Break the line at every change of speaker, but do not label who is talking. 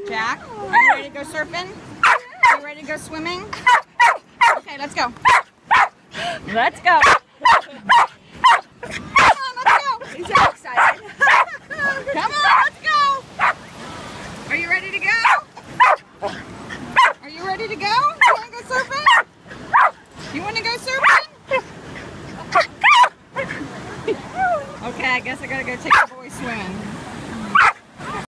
Jack, are you ready to go surfing? Are you ready to go swimming? Okay, let's go. Let's go. Come on, let's go.
He's so excited.
Come on, let's go. Are you ready to go? Are you ready to go? You want to go surfing? You want to go surfing? Okay, I guess I gotta go take the boy swimming.